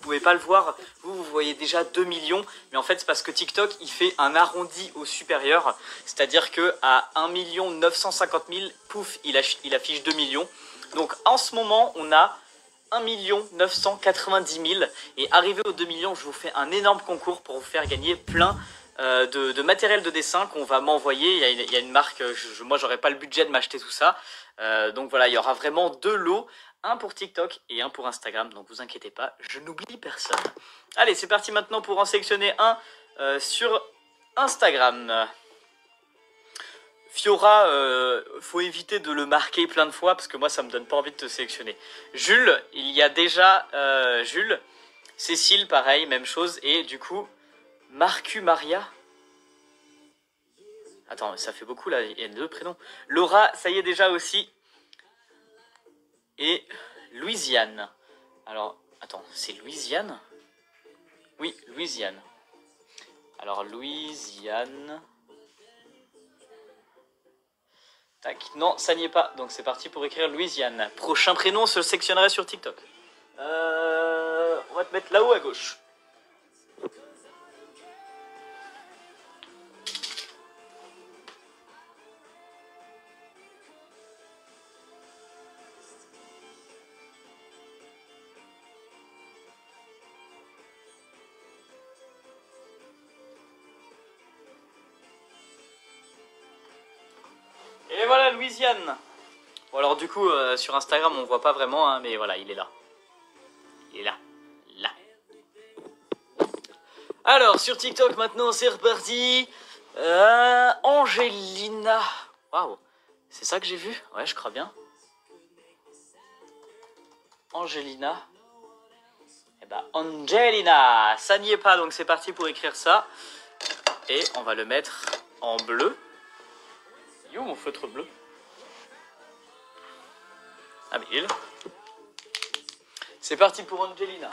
pouvez pas le voir, vous voyez déjà 2 millions, mais en fait c'est parce que TikTok il fait un arrondi au supérieur, c'est-à-dire que à 1 950 000, pouf, il affiche 2 millions. Donc en ce moment on a 1 990 000 et arrivé aux 2 millions, je vous fais un énorme concours pour vous faire gagner plein de matériel de dessin qu'on va m'envoyer. Il y a une marque, moi j'aurais pas le budget de m'acheter tout ça, donc voilà, il y aura vraiment 2 lots, un pour TikTok et un pour Instagram, donc vous inquiétez pas, je n'oublie personne. Allez, c'est parti maintenant pour en sélectionner un sur Instagram. Fiora, faut éviter de le marquer plein de fois parce que moi ça me donne pas envie de te sélectionner. Jules, il y a déjà Jules. Cécile, pareil, même chose. Et du coup, Marcu Maria. Attends, ça fait beaucoup là, il y a 2 prénoms. Laura, ça y est déjà aussi. Et Louisiane. Alors, attends, c'est Louisiane? Oui, Louisiane. Alors, Louisiane. Tac, non, ça n'y est pas. Donc c'est parti pour écrire Louisiane. Prochain prénom se sectionnerait sur TikTok. On va te mettre là-haut à gauche. Et voilà Louisiane. Bon alors du coup sur Instagram on voit pas vraiment hein, mais voilà il est là. Il est là. Là. Alors sur TikTok maintenant c'est reparti. Angelina. Waouh. C'est ça que j'ai vu? Ouais je crois bien. Angelina. Eh ben Angelina. Ça n'y est pas donc c'est parti pour écrire ça. Et on va le mettre en bleu. Yo mon feutre bleu. Ah mais il est là. C'est parti pour Angelina.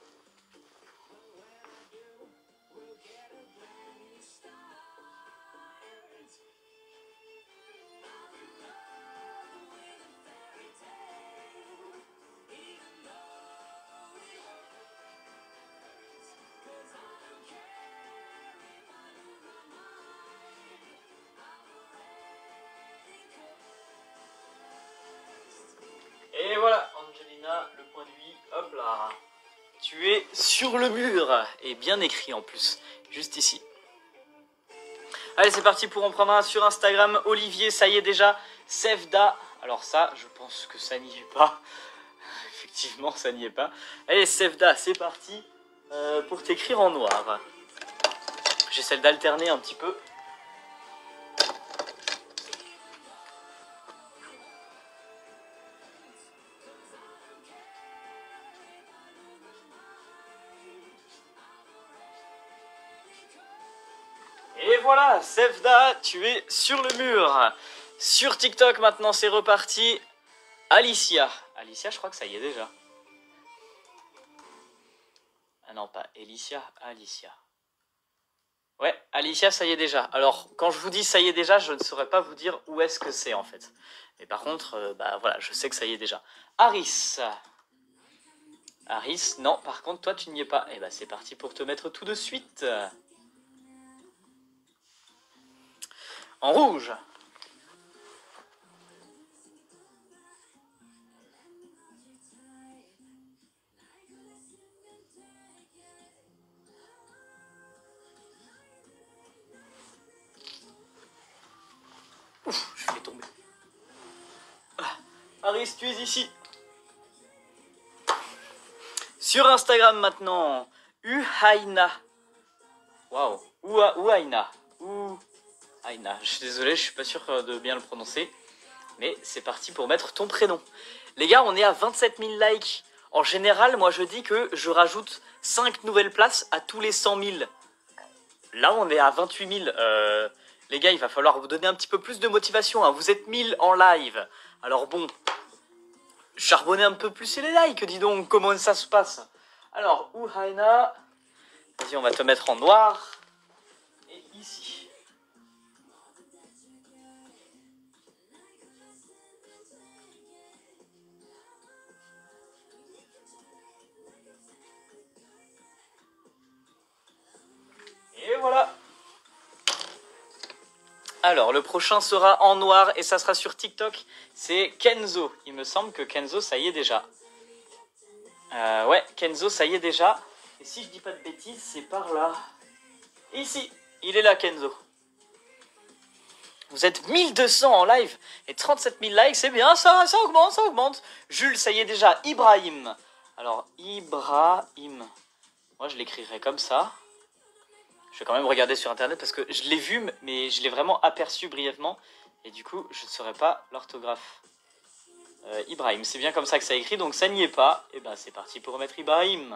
Et voilà, Angelina, le point de vie, hop là. Tu es sur le mur, et bien écrit en plus, juste ici. Allez, c'est parti pour en prendre un sur Instagram. Olivier, ça y est déjà. Sevda, alors ça, je pense que ça n'y est pas. Effectivement, ça n'y est pas. Allez, Sevda, c'est parti pour t'écrire en noir. J'essaie d'alterner un petit peu. Et voilà, Sevda, tu es sur le mur. Sur TikTok, maintenant, c'est reparti. Alicia. Alicia, je crois que ça y est déjà. Ah non, pas Alicia, Alicia. Ouais, Alicia, ça y est déjà. Alors, quand je vous dis ça y est déjà, je ne saurais pas vous dire où est-ce que c'est, en fait. Mais par contre, bah voilà, je sais que ça y est déjà. Aris. Aris, non, par contre, toi, tu n'y es pas. Et bah, c'est parti pour te mettre tout de suite. En rouge. Ouf, je vais tomber. Aris, tu es ici. Sur Instagram maintenant, Uhaina. Waouh, Uhaina. Uhaina. Je suis désolé, je suis pas sûr de bien le prononcer. Mais c'est parti pour mettre ton prénom. Les gars, on est à 27 000 likes. En général, moi je dis que je rajoute 5 nouvelles places à tous les 100 000. Là, on est à 28 000. Les gars, il va falloir vous donner un petit peu plus de motivation. Hein. Vous êtes 1000 en live. Alors bon, charbonnez un peu plus les likes, dis donc. Comment ça se passe? Alors, Uhaina. Vas-y, on va te mettre en noir. Et ici. Alors, le prochain sera en noir et ça sera sur TikTok. C'est Kenzo. Il me semble que Kenzo, ça y est déjà. Ouais, Kenzo, ça y est déjà. Et si je dis pas de bêtises, c'est par là. Ici, il est là, Kenzo. Vous êtes 1200 en live et 37 000 likes, c'est bien, ça augmente, ça augmente. Jules, ça y est déjà. Ibrahim. Alors, Ibrahim. Moi, je l'écrirai comme ça. Je vais quand même regarder sur internet parce que je l'ai vu, mais je l'ai vraiment aperçu brièvement. Et du coup, je ne saurais pas l'orthographe. Ibrahim, c'est bien comme ça que ça écrit, donc ça n'y est pas. Et ben c'est parti pour remettre Ibrahim.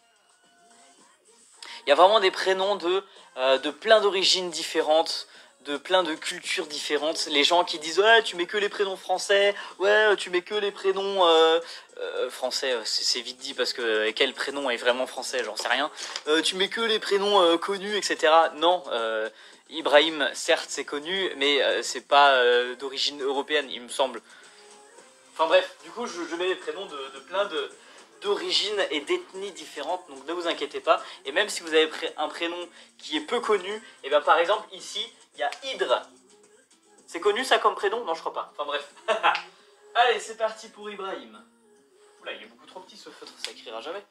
Il y a vraiment des prénoms de plein d'origines différentes, de plein de cultures différentes. Les gens qui disent ouais tu mets que les prénoms français, ouais tu mets que les prénoms français, c'est vite dit parce que quel prénom est vraiment français, j'en sais rien. Tu mets que les prénoms connus, etc. Non, Ibrahim certes c'est connu, mais c'est pas d'origine européenne il me semble. Enfin bref, du coup je mets les prénoms de plein d'origines et d'ethnies différentes, donc ne vous inquiétez pas. Et même si vous avez un prénom qui est peu connu, et bien par exemple ici, il y a Hydre. C'est connu ça comme prénom? Non, je crois pas. Enfin bref. Allez, c'est parti pour Ibrahim. Oula, il est beaucoup trop petit ce feutre, ça écrira jamais.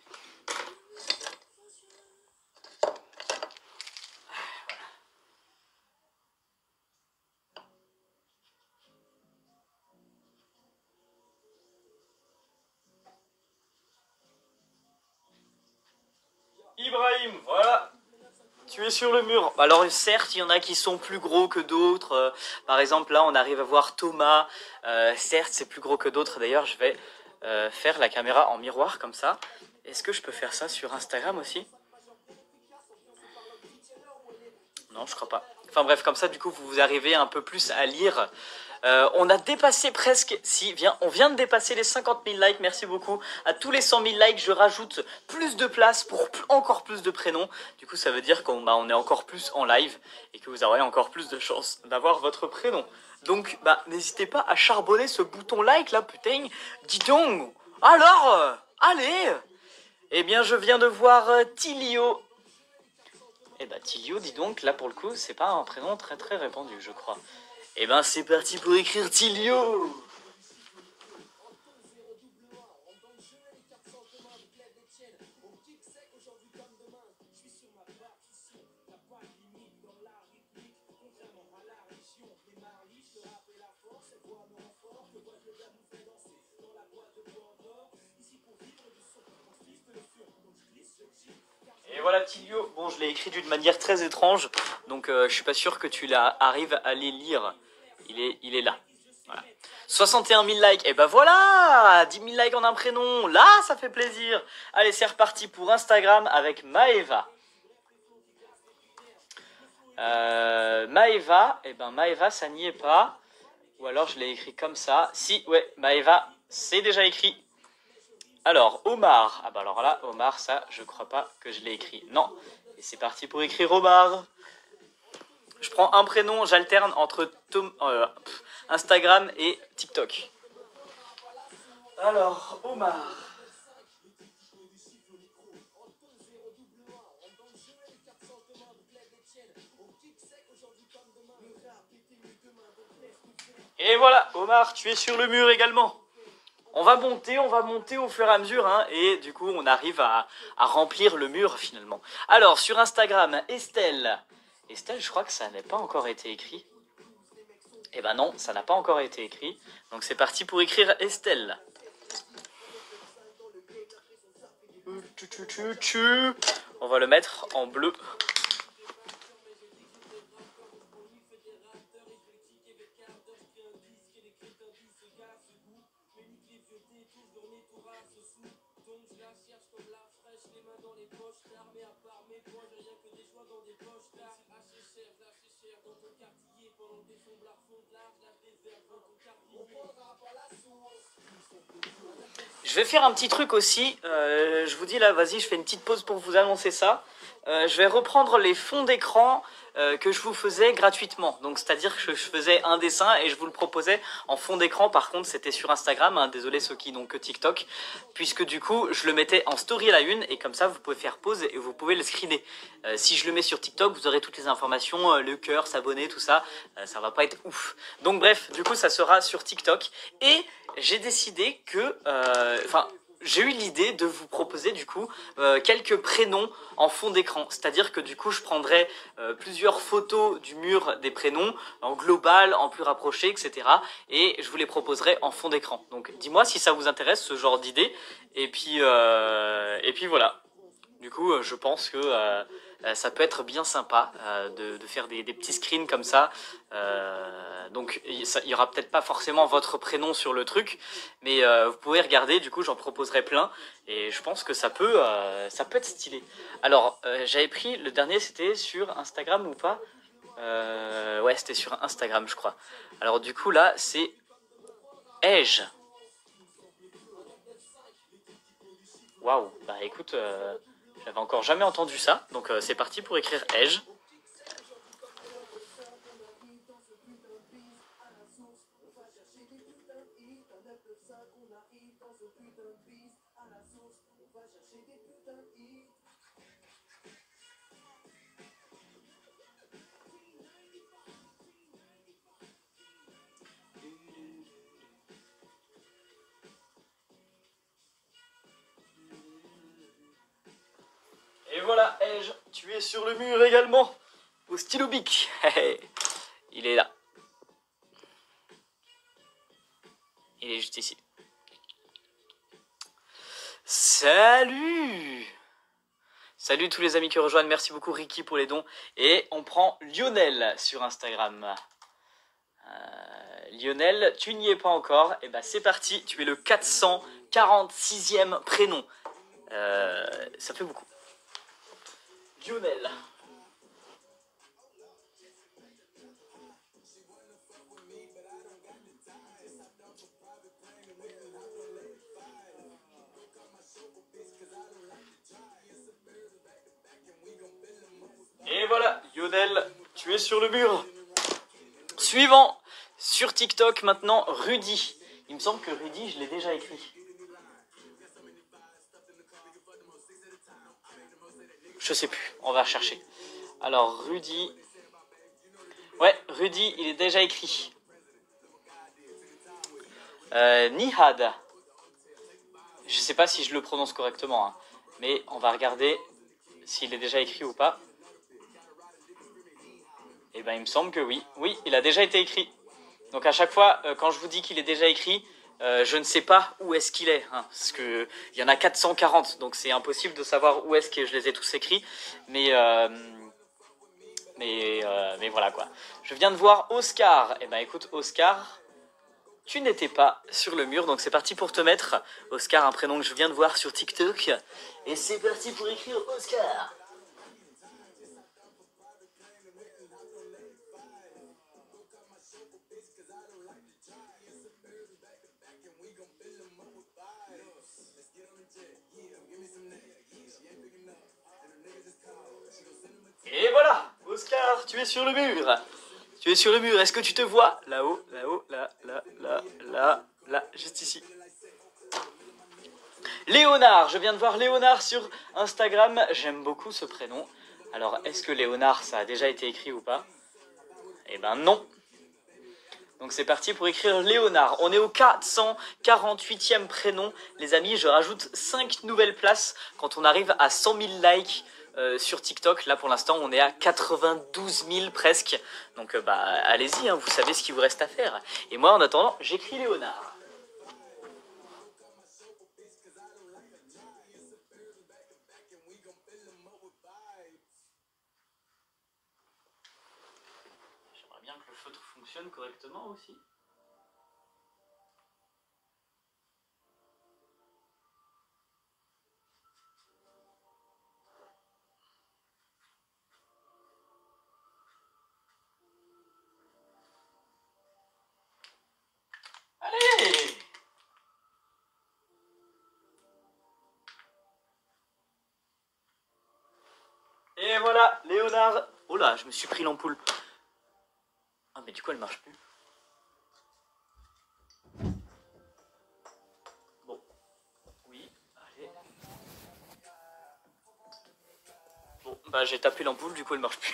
Ibrahim, voilà. Tu es sur le mur. Alors certes, il y en a qui sont plus gros que d'autres. Par exemple, là, on arrive à voir Thomas. Certes, c'est plus gros que d'autres. D'ailleurs, je vais faire la caméra en miroir comme ça. Est-ce que je peux faire ça sur Instagram aussi? Non, je crois pas. Enfin bref, comme ça, du coup, vous arrivez un peu plus à lire. On a dépassé presque, on vient de dépasser les 50 000 likes, merci beaucoup. À tous les 100 000 likes, je rajoute plus de place pour encore plus de prénoms. Du coup, ça veut dire qu'on est encore plus en live et que vous aurez encore plus de chances d'avoir votre prénom. Donc, n'hésitez pas à charbonner ce bouton like là, putain. Dis donc. Alors, allez. Eh bien, je viens de voir Tilio. Eh bah, Tilio, dis donc, là pour le coup, c'est pas un prénom très très répandu, je crois. Eh ben c'est parti pour écrire Tilio. Et voilà Tilio, bon je l'ai écrit d'une manière très étrange, donc je suis pas sûr que tu arrives à les lire. Il est là. Voilà. 61 000 likes, et ben voilà 10 000 likes en un prénom, là ça fait plaisir. Allez c'est reparti pour Instagram avec Maeva. Maeva, et ben Maeva ça n'y est pas. Ou alors je l'ai écrit comme ça. Si, ouais, Maeva, c'est déjà écrit. Alors, Omar. Ah bah alors là, Omar, ça, je crois pas que je l'ai écrit. Non. Et c'est parti pour écrire Omar. Je prends un prénom, j'alterne entre Instagram et TikTok. Alors, Omar. Et voilà, Omar, tu es sur le mur également. On va monter au fur et à mesure, hein, et du coup, on arrive à remplir le mur finalement. Alors, sur Instagram, Estelle. Estelle, je crois que ça n'a pas encore été écrit. Eh ben non, ça n'a pas encore été écrit. Donc c'est parti pour écrire Estelle. On va le mettre en bleu. Je vais faire un petit truc aussi. Je vous dis là, vas-y, je fais une petite pause pour vous annoncer ça. je vais reprendre les fonds d'écran que je vous faisais gratuitement. Donc c'est-à-dire que je faisais un dessin et je vous le proposais en fond d'écran. Par contre c'était sur Instagram, hein, désolé ceux qui n'ont que TikTok, puisque du coup je le mettais en story à la une et comme ça vous pouvez faire pause et vous pouvez le screener. Si je le mets sur TikTok, vous aurez toutes les informations, le cœur, s'abonner, tout ça, ça va pas être ouf. Donc bref, du coup ça sera sur TikTok et j'ai décidé que, j'ai eu l'idée de vous proposer du coup quelques prénoms en fond d'écran. C'est-à-dire que du coup je prendrai plusieurs photos du mur des prénoms en global, en plus rapproché, etc. Et je vous les proposerai en fond d'écran. Donc dis-moi si ça vous intéresse ce genre d'idée. Et puis voilà. Du coup je pense que ça peut être bien sympa de faire des petits screens comme ça. Donc il y aura peut-être pas forcément votre prénom sur le truc, mais vous pouvez regarder, du coup j'en proposerai plein et je pense que ça peut être stylé. Alors j'avais pris, le dernier c'était sur Instagram ou pas ouais c'était sur Instagram je crois. Alors du coup là c'est Ege. Waouh, bah écoute, j'avais encore jamais entendu ça, donc c'est parti pour écrire Ege. Et voilà, Ege, tu es sur le mur également, au stylo bic. Il est là. Il est juste ici. Salut! Salut tous les amis qui rejoignent, merci beaucoup Ricky pour les dons. Et on prend Lionel sur Instagram. Lionel, tu n'y es pas encore, et bah c'est parti, tu es le 446e prénom. Ça fait beaucoup. Lionel. Et voilà, Lionel, tu es sur le mur. Suivant, sur TikTok maintenant, Rudy. Il me semble que Rudy, je l'ai déjà écrit. Je sais plus, on va rechercher. Alors, Rudy. Ouais, Rudy, il est déjà écrit. Nihad. Je sais pas si je le prononce correctement, hein, mais on va regarder s'il est déjà écrit ou pas. Et ben il me semble que oui. Oui, il a déjà été écrit. Donc à chaque fois, quand je vous dis qu'il est déjà écrit, je ne sais pas où est-ce qu'il est. Hein, parce qu'il y en a 440, donc c'est impossible de savoir où est-ce que je les ai tous écrits. Mais voilà quoi. Je viens de voir Oscar. Et ben écoute, Oscar, tu n'étais pas sur le mur, donc c'est parti pour te mettre. Oscar, un prénom que je viens de voir sur TikTok. Et c'est parti pour écrire Oscar. Et voilà, Oscar, tu es sur le mur. Tu es sur le mur, est-ce que tu te vois? Là-haut, là-haut, là, juste ici. Léonard, je viens de voir Léonard sur Instagram. J'aime beaucoup ce prénom. Alors, est-ce que Léonard, ça a déjà été écrit ou pas? Eh ben non. Donc c'est parti pour écrire Léonard. On est au 448e prénom. Les amis, je rajoute 5 nouvelles places quand on arrive à 100 000 likes sur TikTok. Là pour l'instant on est à 92 000 presque. Donc allez-y, hein, vous savez ce qu'il vous reste à faire. Et moi en attendant, j'écris Léonard. J'aimerais bien que le feutre fonctionne correctement aussi. Allez! Et Et voilà, Léonard. Oh là, je me suis pris l'ampoule. Ah mais du coup elle marche plus. Bon, oui, allez. Bon, bah j'ai tapé l'ampoule, du coup elle marche plus.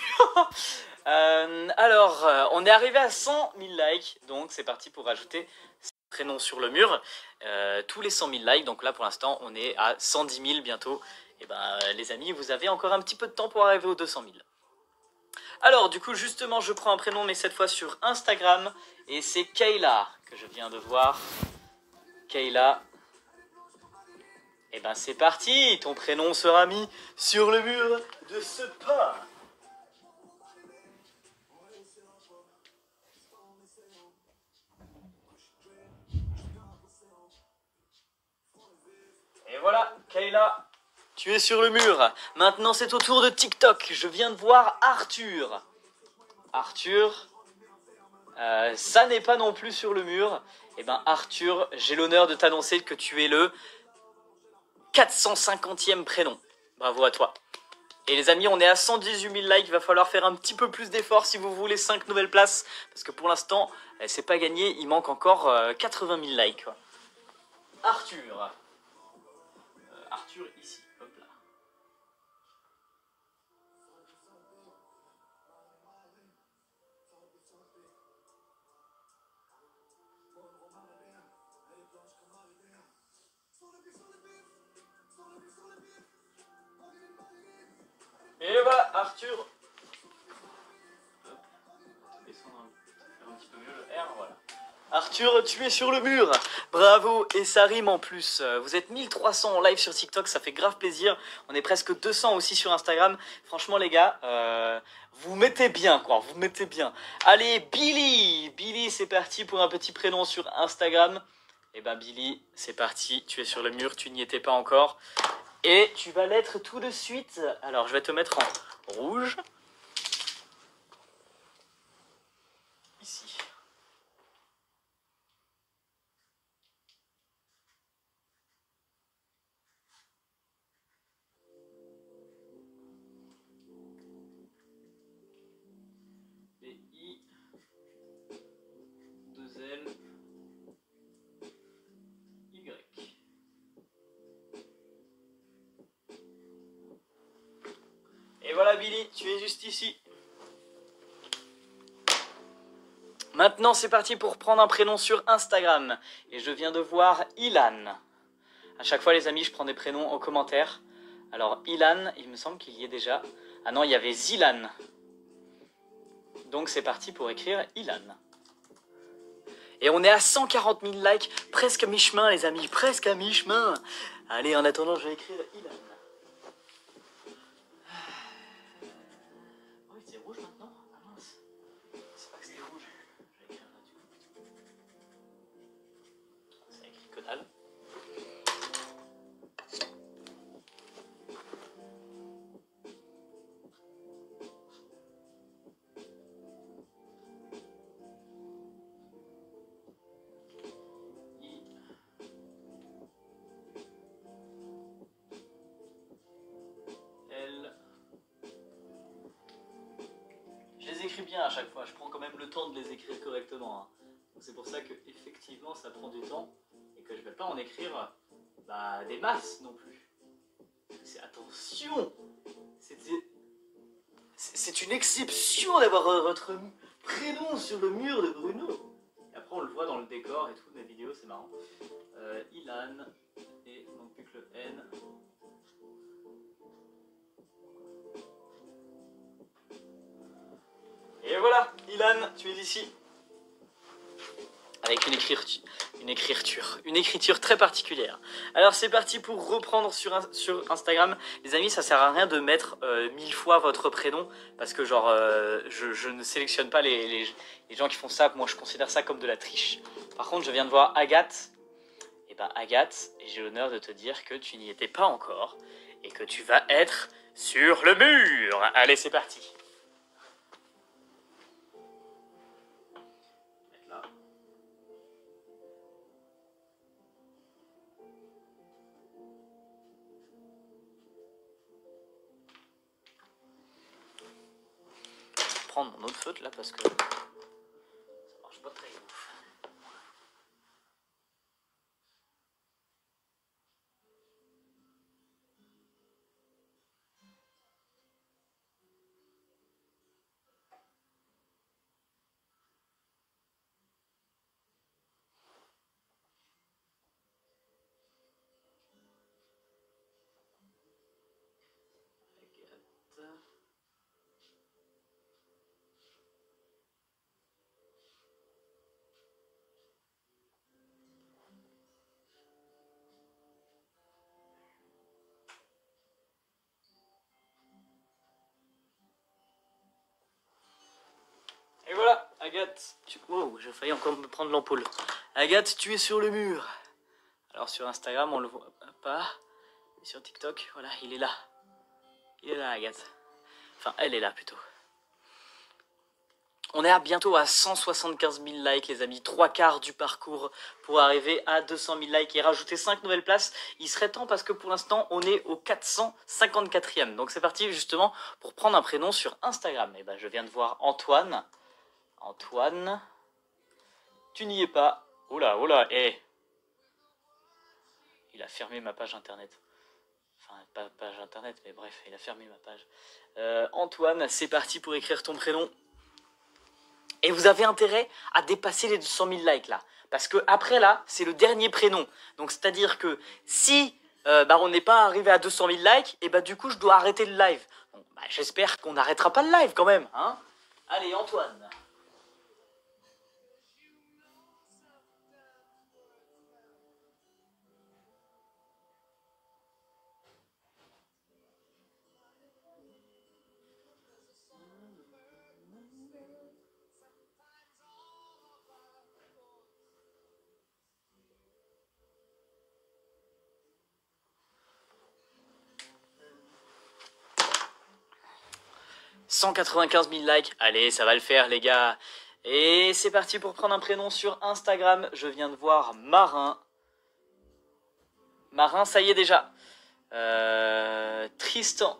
On est arrivé à 100 000 likes, donc c'est parti pour rajouter prénom sur le mur. Tous les 100 000 likes, donc là pour l'instant on est à 110 000 bientôt. Et ben les amis, vous avez encore un petit peu de temps pour arriver aux 200 000. Alors du coup justement je prends un prénom mais cette fois sur Instagram et c'est Kayla que je viens de voir. Kayla. Et ben c'est parti, ton prénom sera mis sur le mur de ce pas. Et voilà, Kayla, tu es sur le mur. Maintenant, c'est au tour de TikTok. Je viens de voir Arthur. Arthur, ça n'est pas non plus sur le mur. Et ben Arthur, j'ai l'honneur de t'annoncer que tu es le 450e prénom. Bravo à toi. Et les amis, on est à 118 000 likes. Il va falloir faire un petit peu plus d'efforts si vous voulez 5 nouvelles places. Parce que pour l'instant, c'est pas gagné. Il manque encore 80 000 likes. Quoi. Arthur. Arthur ici. Hop là. Et voilà, Arthur. Hop. Descendre un petit peu mieux le R, voilà. Arthur, tu es sur le mur. Bravo, et ça rime en plus. Vous êtes 1300 en live sur TikTok, ça fait grave plaisir. On est presque 200 aussi sur Instagram. Franchement les gars, vous mettez bien quoi, vous mettez bien. Allez, Billy. Billy, c'est parti pour un petit prénom sur Instagram. Et ben Billy, c'est parti, tu es sur le mur, tu n'y étais pas encore. Et tu vas l'être tout de suite. Alors je vais te mettre en rouge. Ici. B-I 2L Y. Et voilà Billy, tu es juste ici. Maintenant c'est parti pour prendre un prénom sur Instagram. Et je viens de voir Ilan. À chaque fois les amis, je prends des prénoms en commentaire. Alors Ilan, il me semble qu'il y est déjà. Ah non, il y avait Zilan. Donc c'est parti pour écrire Ilan. Et on est à 140 000 likes, presque à mi-chemin les amis, presque à mi-chemin. Allez, en attendant, je vais écrire Ilan. Oui, c'est rouge maintenant. Ah mince. C'est pas que c'était rouge. Je vais écrire là du coup. Ça écrit que dalle. Je les écris bien à chaque fois, je prends quand même le temps de les écrire correctement. Hein. C'est pour ça que effectivement ça prend du temps et que je vais pas en écrire des masses non plus. C'est attention, c'est une exception d'avoir votre prénom sur le mur de Bruno. Et après on le voit dans le décor et tout de mes vidéos, c'est marrant. Ilan, et il manque plus que le N. Et voilà, Ilan, tu es ici. Avec une écriture très particulière. Alors c'est parti pour reprendre sur Instagram. Les amis, ça sert à rien de mettre 1000 fois votre prénom, parce que genre, je ne sélectionne pas les gens qui font ça. Moi, je considère ça comme de la triche. Par contre, je viens de voir Agathe. Et ben Agathe, j'ai l'honneur de te dire que tu n'y étais pas encore, et que tu vas être sur le mur. Allez, c'est parti. reprendre mon autre feutre là parce que ça marche pas très ouf. Et voilà, Agathe, wow, j'ai failli encore me prendre l'ampoule. Agathe, tu es sur le mur. Alors sur Instagram, on le voit pas. Mais sur TikTok, voilà, il est là. Il est là, Agathe. Enfin, elle est là plutôt. On est bientôt à 175 000 likes, les amis. 3/4 du parcours pour arriver à 200 000 likes et rajouter 5 nouvelles places. Il serait temps parce que pour l'instant, on est au 454e. Donc c'est parti justement pour prendre un prénom sur Instagram. Et ben, je viens de voir Antoine. Antoine, tu n'y es pas. Oh là, il a fermé ma page internet. Enfin, pas page internet, mais bref, il a fermé ma page. Antoine, c'est parti pour écrire ton prénom. Et vous avez intérêt à dépasser les 200 000 likes là. Parce que après là, c'est le dernier prénom. Donc c'est-à-dire que si on n'est pas arrivé à 200 000 likes, et du coup je dois arrêter le live. Bon, j'espère qu'on n'arrêtera pas le live quand même. Hein. Allez Antoine. « 195 000 likes, allez, ça va le faire les gars. Et c'est parti pour prendre un prénom sur Instagram. Je viens de voir Marin. Marin, ça y est déjà. Tristan.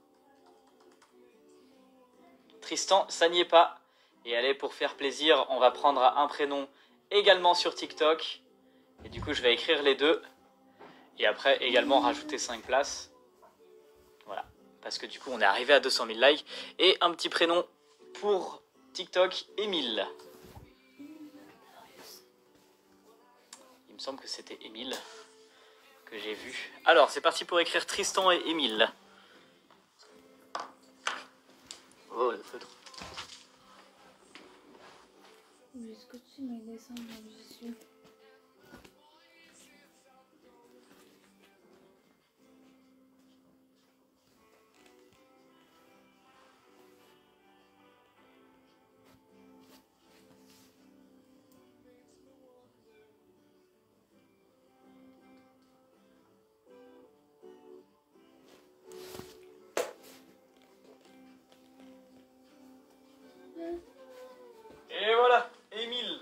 Tristan, ça n'y est pas. Et allez, pour faire plaisir, on va prendre un prénom également sur TikTok. Et du coup, je vais écrire les deux. Et après, également rajouter 5 places. Voilà. Parce que du coup, on est arrivé à 200 000 likes. Et un petit prénom pour TikTok, Émile. Il me semble que c'était Émile que j'ai vu. Alors, c'est parti pour écrire Tristan et Émile. Oh, le feutre. Est-ce que tu me descends où je suis? Et voilà, Émile.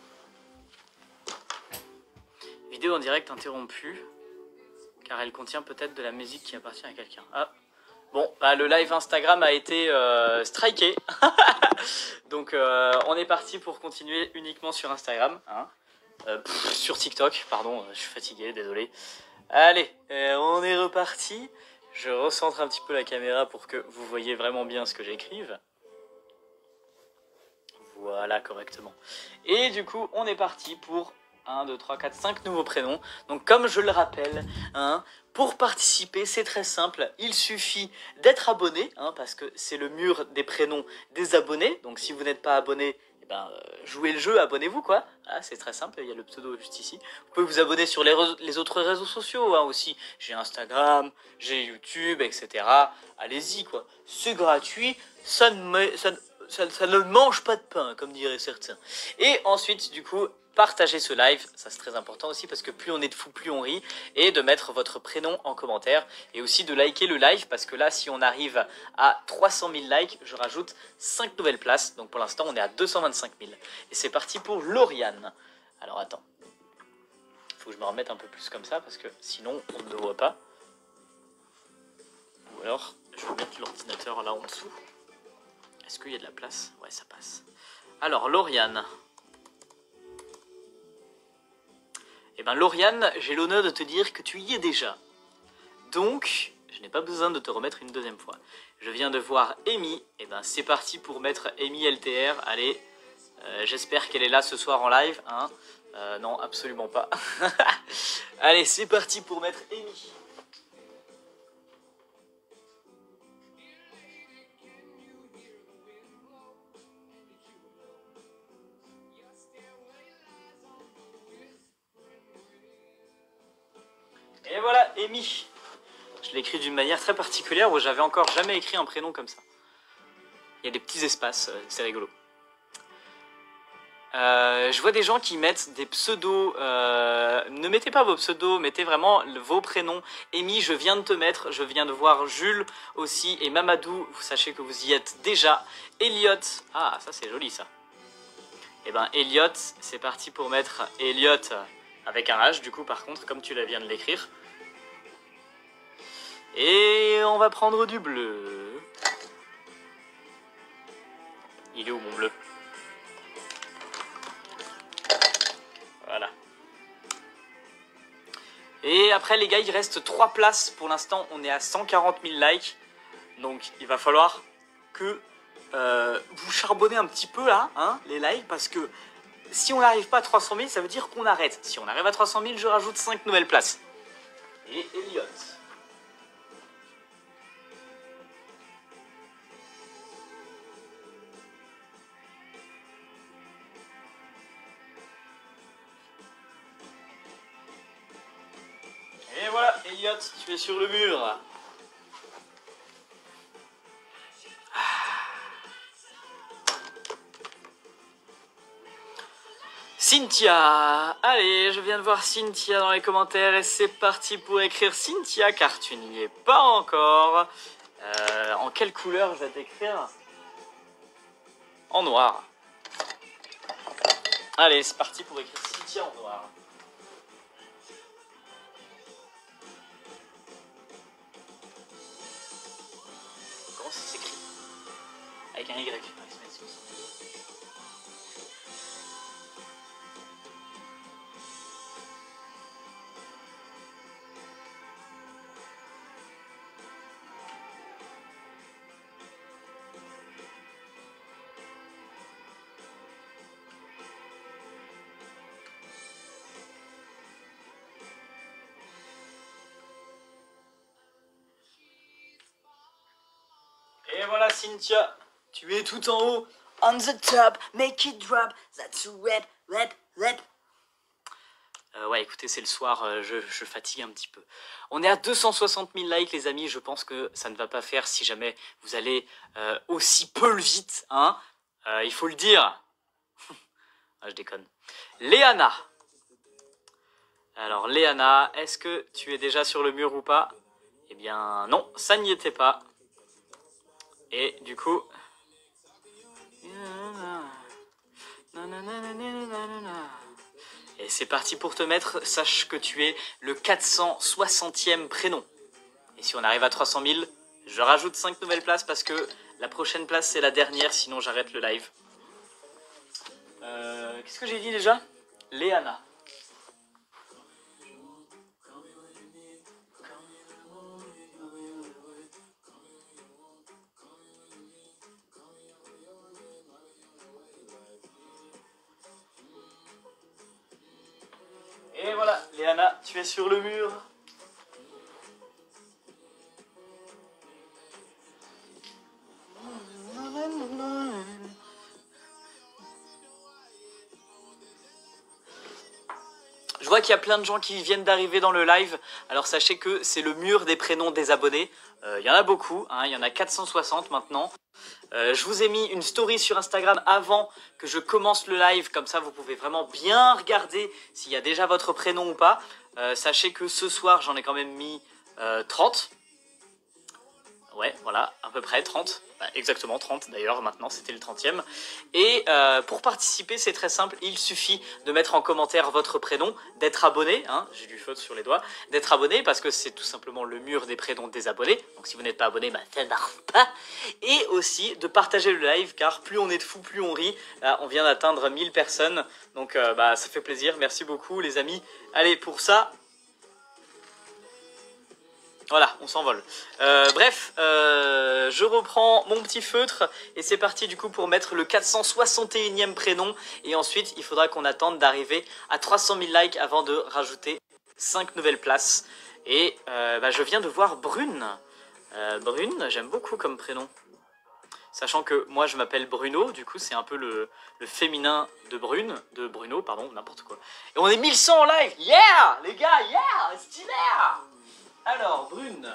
Vidéo en direct interrompue, car elle contient peut-être de la musique qui appartient à quelqu'un. Ah, bon, le live Instagram a été striké. Donc on est parti pour continuer uniquement sur Instagram. Hein. Sur TikTok, pardon, je suis fatigué, désolé. Allez, on est reparti. Je recentre un petit peu la caméra pour que vous voyez vraiment bien ce que j'écrive. Voilà, correctement. Et du coup, on est parti pour 1, 2, 3, 4, 5 nouveaux prénoms. Donc comme je le rappelle, hein, pour participer, c'est très simple. Il suffit d'être abonné, hein, parce que c'est le mur des prénoms des abonnés. Donc si vous n'êtes pas abonné, jouez le jeu, abonnez-vous quoi. Ah, c'est très simple, il y a le pseudo juste ici. Vous pouvez vous abonner sur les autres réseaux sociaux hein, aussi. J'ai Instagram, j'ai YouTube, etc. Allez-y quoi. C'est gratuit, ça ne mange pas de pain, comme diraient certains. Et ensuite, du coup, partagez ce live, ça c'est très important aussi parce que plus on est de fous, plus on rit, et de mettre votre prénom en commentaire, et aussi de liker le live, parce que là, si on arrive à 300 000 likes, je rajoute 5 nouvelles places, donc pour l'instant, on est à 225 000. Et c'est parti pour Lauriane. Alors attends, faut que je me remette un peu plus comme ça, parce que sinon, on ne le voit pas. Ou alors, je vais mettre l'ordinateur là en dessous. Est-ce qu'il y a de la place? Ouais, ça passe. Alors, Lauriane. Eh ben, Lauriane, j'ai l'honneur de te dire que tu y es déjà. Donc, je n'ai pas besoin de te remettre une deuxième fois. Je viens de voir Amy. Eh ben, c'est parti pour mettre Amy LTR. Allez, j'espère qu'elle est là ce soir en live. Hein. Non, absolument pas. Allez, c'est parti pour mettre Amy. Et voilà, Amy. Je l'ai écrit d'une manière très particulière où j'avais encore jamais écrit un prénom comme ça. Il y a des petits espaces, c'est rigolo. Je vois des gens qui mettent des pseudos. Ne mettez pas vos pseudos, mettez vraiment vos prénoms. Amy, je viens de te mettre. Je viens de voir Jules aussi et Mamadou. Vous sachez que vous y êtes déjà. Elliot. Ah, ça c'est joli ça. Et ben Elliot, c'est parti pour mettre Elliot avec un H du coup par contre, comme tu viens de l'écrire. Et on va prendre du bleu. Il est où mon bleu? Voilà. Et après les gars, il reste 3 places. Pour l'instant, on est à 140 000 likes. Donc il va falloir que vous charbonnez un petit peu là, hein, les likes. Parce que si on n'arrive pas à 300 000, ça veut dire qu'on arrête. Si on arrive à 300 000, je rajoute 5 nouvelles places. Et Elliot. Et voilà, Elliot, tu es sur le mur. Cynthia. Allez, je viens de voir Cynthia dans les commentaires et c'est parti pour écrire Cynthia car tu n'y es pas encore. En quelle couleur je vais t'écrire? En noir. Allez, c'est parti pour écrire Cynthia en noir. Comment ça s'écrit? Avec un Y. Et voilà Cynthia, tu es tout en haut. On the top, make it drop, that's rap, rap, rap. Ouais, écoutez, c'est le soir, je fatigue un petit peu. On est à 260 000 likes, les amis. Je pense que ça ne va pas faire si jamais vous allez aussi peu vite, hein. Il faut le dire. Ah, je déconne. Léana. Alors, Léana, est-ce que tu es déjà sur le mur ou pas? Eh bien, non, ça n'y était pas. Et du coup... Et c'est parti pour te mettre, sache que tu es le 460e prénom. Et si on arrive à 300 000, je rajoute 5 nouvelles places parce que la prochaine place c'est la dernière, sinon j'arrête le live. Qu'est-ce que j'ai dit déjà? Léana. Et voilà, Léana, tu es sur le mur. Je vois qu'il y a plein de gens qui viennent d'arriver dans le live. Alors sachez que c'est le mur des prénoms des abonnés. Il y en a beaucoup, hein, il y en a 460 maintenant. Je vous ai mis une story sur Instagram avant que je commence le live. Comme ça, vous pouvez vraiment bien regarder s'il y a déjà votre prénom ou pas. Sachez que ce soir, j'en ai quand même mis 30. Ouais, voilà, peu près 30, exactement 30 d'ailleurs, maintenant c'était le 30e. Et pour participer, c'est très simple, il suffit de mettre en commentaire votre prénom, d'être abonné, hein, j'ai du faute sur les doigts, d'être abonné parce que c'est tout simplement le mur des prénoms des abonnés, donc si vous n'êtes pas abonné, ça ne marche pas. Et aussi de partager le live, car plus on est de fous, plus on rit. Là, on vient d'atteindre 1000 personnes, donc ça fait plaisir, merci beaucoup les amis. Allez, pour ça... Voilà, on s'envole. Bref, je reprends mon petit feutre et c'est parti du coup pour mettre le 461e prénom. Et ensuite, il faudra qu'on attende d'arriver à 300 000 likes avant de rajouter 5 nouvelles places. Et je viens de voir Brune. Brune, j'aime beaucoup comme prénom. Sachant que moi je m'appelle Bruno, du coup c'est un peu le féminin de Bruno, pardon, n'importe quoi. Et on est 1100 en live, yeah les gars, yeah, stylé. Alors, Brune.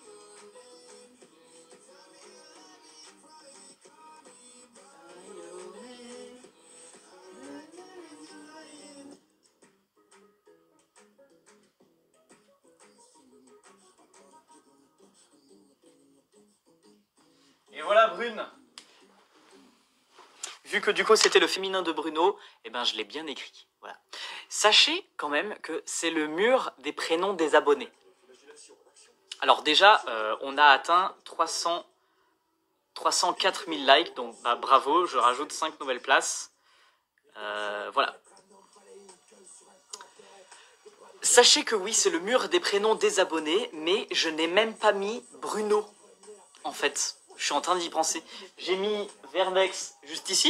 Et voilà Brune. Vu que du coup c'était le féminin de Bruno, eh ben je l'ai bien écrit. Voilà. Sachez quand même que c'est le mur des prénoms des abonnés. Alors déjà, on a atteint 304 000 likes, donc bravo, je rajoute 5 nouvelles places. Voilà. Sachez que oui, c'est le mur des prénoms des abonnés, mais je n'ai même pas mis Bruno, en fait. Je suis en train d'y penser. J'ai mis Vernex juste ici,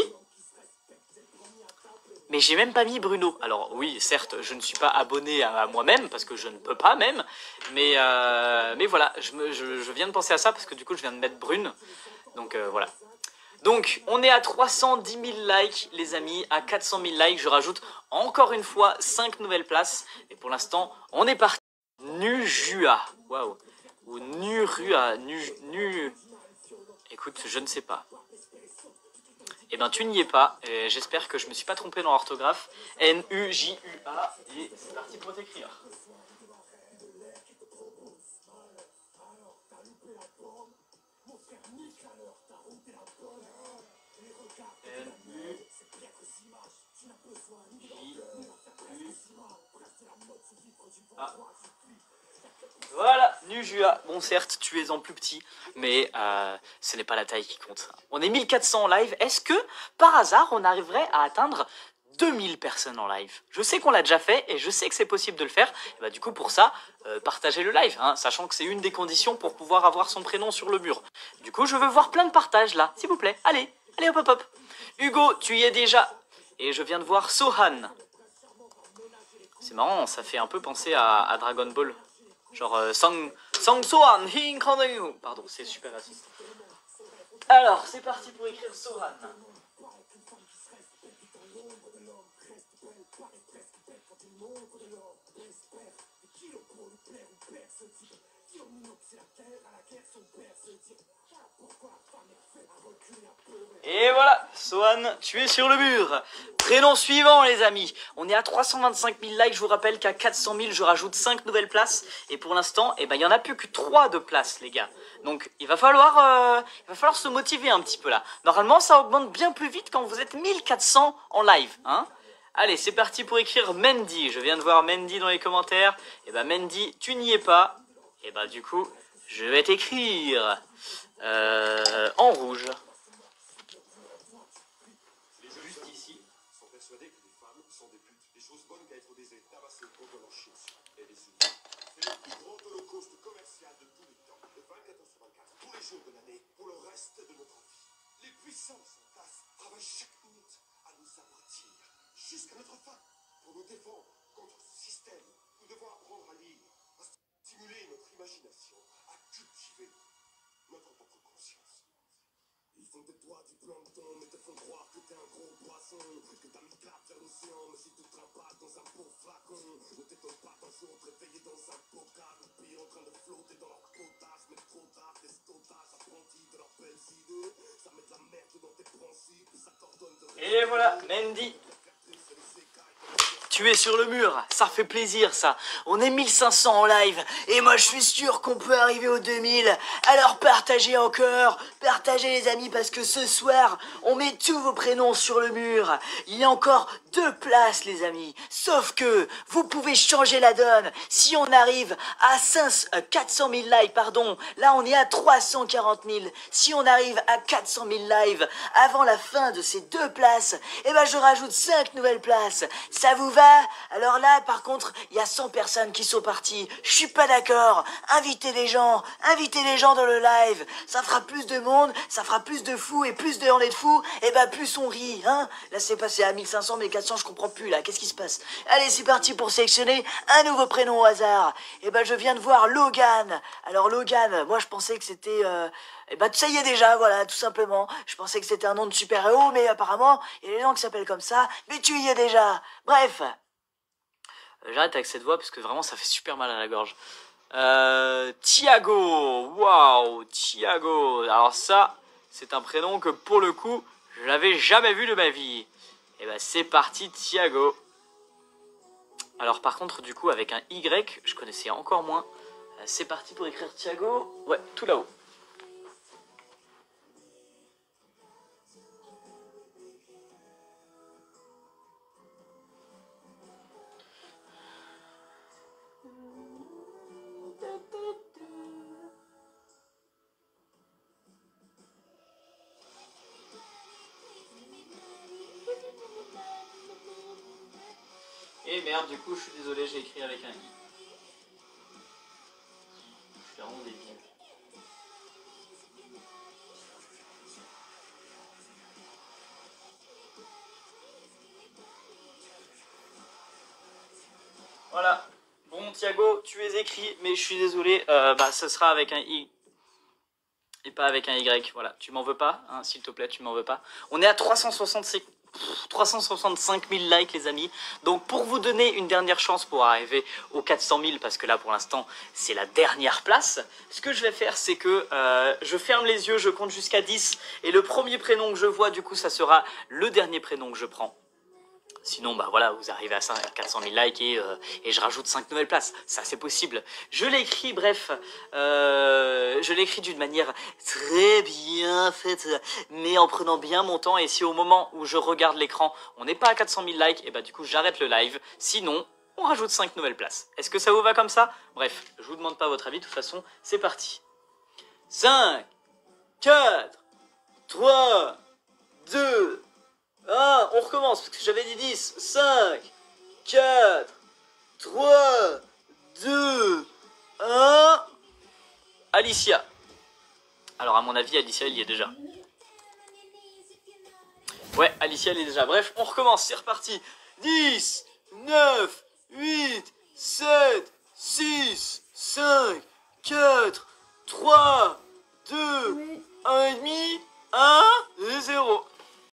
mais j'ai même pas mis Bruno. Alors oui, certes, je ne suis pas abonné à moi-même, parce que je ne peux pas même, mais voilà, je viens de penser à ça, parce que du coup, je viens de mettre Brune. Donc voilà. Donc, on est à 310 000 likes, les amis, à 400 000 likes. Je rajoute encore une fois 5 nouvelles places. Et pour l'instant, on est parti. Nujua. Waouh. Ou Nurua. Écoute, je ne sais pas. Eh ben, tu n'y es pas. J'espère que je me suis pas trompé dans l'orthographe. N-U-J-U-A. Et c'est parti pour t'écrire. Ah. Voilà, Nujua. Bon, certes, tu es en plus petit, mais ce n'est pas la taille qui compte. On est 1400 en live. Est-ce que, par hasard, on arriverait à atteindre 2000 personnes en live? Je sais qu'on l'a déjà fait, et je sais que c'est possible de le faire. Et bah, du coup, pour ça, partagez le live, hein, sachant que c'est une des conditions pour pouvoir avoir son prénom sur le mur. Du coup, je veux voir plein de partages, là, s'il vous plaît. Allez, allez, hop, hop, hop. Hugo, tu y es déjà. Et je viens de voir Sohan. C'est marrant, ça fait un peu penser à Dragon Ball. Genre Sang Sohan, pardon, c'est super raciste. Alors, c'est parti pour écrire Sohan. Et voilà, Sohan, tu es sur le mur. Prénom suivant, les amis. On est à 325 000 likes. Je vous rappelle qu'à 400 000, je rajoute 5 nouvelles places. Et pour l'instant, il n'y en a plus que 3 de places, les gars. Donc, il va falloir se motiver un petit peu là. Normalement, ça augmente bien plus vite quand vous êtes 1400 en live. Hein. Allez, c'est parti pour écrire Mendy. Je viens de voir Mendy dans les commentaires. Et bah, Mendy, tu n'y es pas. Et bah, du coup, je vais t'écrire en rouge. De l'année pour le reste de notre vie. Les puissances en place travaillent chaque minute à nous abrutir jusqu'à notre fin. Pour nous défendre contre ce système, nous devons apprendre à lire, à stimuler notre imagination, à cultiver notre propre conscience. Ils font de toi du plancton, mais te font croire que t'es un gros poisson, que t'as mis cap vers l'océan, mais si tu te rabattes dans un beau flacon, ne t'étonne pas d'un jour te réveiller dans un bocal, ou pire en train de flotter dans leur potage, mais trop tard, des stotages apprentis de leurs belles idées, ça met de la merde dans tes principes, ça t'ordonne de... Et voilà, Mendy. Tu es sur le mur, ça fait plaisir ça. On est 1500 en live et moi je suis sûr qu'on peut arriver aux 2000. Alors partagez encore, partagez les amis parce que ce soir on met tous vos prénoms sur le mur. Il y a encore 2 places les amis. Sauf que vous pouvez changer la donne. Si on arrive à 400 000 likes, pardon, là on est à 340 000. Si on arrive à 400 000 lives avant la fin de ces 2 places, eh ben je rajoute 5 nouvelles places. Ça vous va? Alors là, par contre, il y a 100 personnes qui sont parties. Je suis pas d'accord. Invitez les gens dans le live. Ça fera plus de monde, ça fera plus de fous et plus de on est de fous, et ben plus on rit, hein. Là, c'est passé à 1500, 1400, je comprends plus là. Qu'est-ce qui se passe? Allez, c'est parti pour sélectionner un nouveau prénom au hasard. Et ben je viens de voir Logan. Alors Logan, moi je pensais que c'était et bah ça y est déjà, voilà, tout simplement. Je pensais que c'était un nom de super-héros, mais apparemment, il y a des gens qui s'appellent comme ça, mais tu y es déjà. Bref. J'arrête avec cette voix parce que vraiment ça fait super mal à la gorge. Thiago. Waouh, Thiago. Alors ça, c'est un prénom que pour le coup, je l'avais jamais vu de ma vie. Et bah c'est parti, Thiago. Alors par contre, du coup, avec un Y, je connaissais encore moins. C'est parti pour écrire Thiago. Ouais, tout là-haut. Et merde, du coup, je suis désolé, j'ai écrit avec un I. Je suis vraiment débile. Voilà. Bon, Thiago, tu es écrit, mais je suis désolé, bah, ce sera avec un I. Et pas avec un Y. Voilà, tu m'en veux pas, hein, s'il te plaît, tu m'en veux pas. On est à 365 000 likes les amis, donc pour vous donner une dernière chance pour arriver aux 400 000, parce que là pour l'instant c'est la dernière place, ce que je vais faire c'est que je ferme les yeux, je compte jusqu'à 10 et le premier prénom que je vois du coup ça sera le dernier prénom que je prends. Sinon, bah voilà, vous arrivez à 400 000 likes et je rajoute 5 nouvelles places. Ça, c'est possible. Je l'écris, bref, je l'écris d'une manière très bien faite, mais en prenant bien mon temps. Et si au moment où je regarde l'écran, on n'est pas à 400 000 likes, et bah du coup, j'arrête le live. Sinon, on rajoute 5 nouvelles places. Est-ce que ça vous va comme ça? Bref, je vous demande pas votre avis. De toute façon, c'est parti. 5, 4, 3, 2... Ah, on recommence, parce que j'avais dit 10, 5, 4, 3, 2, 1... Alicia. Alors, à mon avis, Alicia, il y est déjà. Ouais, Alicia, elle est déjà. Bref, on recommence, c'est reparti. 10, 9, 8, 7, 6, 5, 4, 3, 2, 1,5, 1, 0.